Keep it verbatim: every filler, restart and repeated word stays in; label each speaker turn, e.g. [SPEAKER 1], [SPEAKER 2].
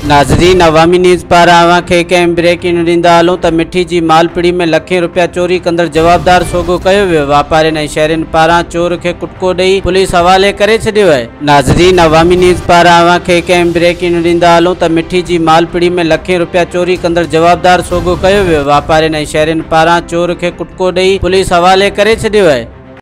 [SPEAKER 1] नाज़रीन, अवामी न्यूज़ पारां अवां खे कंहिं ब्रेकिंग ॾींदा हलूं त मिठी जी मालपीड़ी में लखें रुपया चोरी कंदड़ जवाबदार सोगो कयो वियो। वापारियुनि ऐं शहरियुनि पारां चोर खे कुटको ॾेई पुलिस हवाले करे छॾियो आहे। नाज़रीन, अवामी न्यूज़ पारां अवां खे कंहिं ब्रेकिंग ॾींदा हलूं त मिठी जी मालपीड़ी में लखें रुपया चोरी कंदड़ जवाबदार सोगो कयो वियो। वापारियुनि ऐं शहरियुनि पारां चोर खे कुटको ॾेई पुलिस हवाले करे छॾियो आहे।